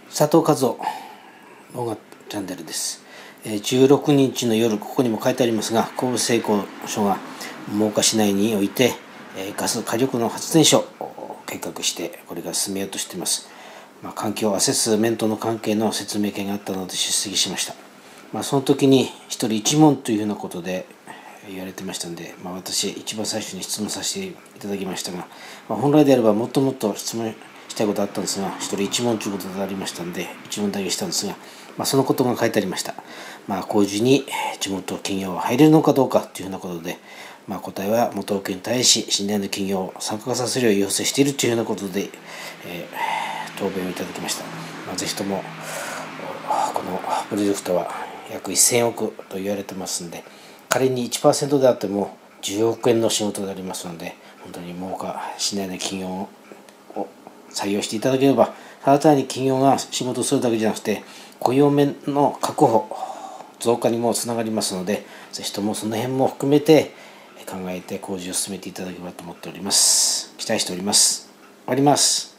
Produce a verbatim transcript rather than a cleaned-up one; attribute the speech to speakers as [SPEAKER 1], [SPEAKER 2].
[SPEAKER 1] 佐藤和夫動画チャンネルです。じゅうろくにちの夜、ここにも書いてありますが、神戸製鋼所が真岡市内においてガス火力の発電所を計画して、これから進めようとしています。まあ、環境アセスメントの関係の説明会があったので出席しました。まあ、その時に一人一問というようなことで言われてましたので、まあ、私一番最初に質問させていただきましたが、まあ、本来であればもっともっと質問したいことあったんですが、一人一問ということでありましたので一問だけしたんですが、まあ、そのことが書いてありました。まあ、工事に地元企業は入れるのかどうかというようなことで、まあ、答えは元請けに対し信頼の企業を参加させるよう要請しているというようなことで、えー、答弁をいただきました。まあ、ぜひともこのプロジェクトは約せんおくと言われてますので、仮に いちパーセント であってもじゅうおくえんの仕事でありますので、本当に真岡市内の企業を採用していただければ、ただ単に企業が仕事をするだけじゃなくて雇用面の確保増加にもつながりますので、ぜひともその辺も含めて考えて工事を進めていただければと思っております。期待しております。終わります。